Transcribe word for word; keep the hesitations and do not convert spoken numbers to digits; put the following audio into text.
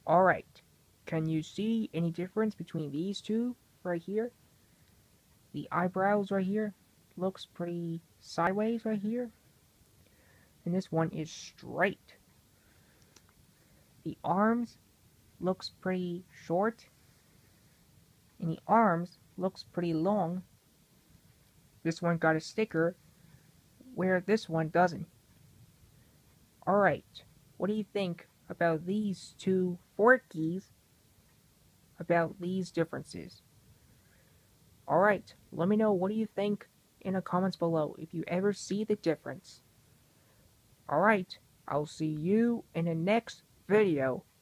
Alright, can you see any difference between these two right here? The eyebrows right here looks pretty sideways right here, and this one is straight. The arms looks pretty short, and the arms looks pretty long. This one got a sticker where this one doesn't. Alright, what do you think about these two Forkies, about these differences? Alright, let me know what do you think in the comments below if you ever see the difference. Alright, I'll see you in the next video.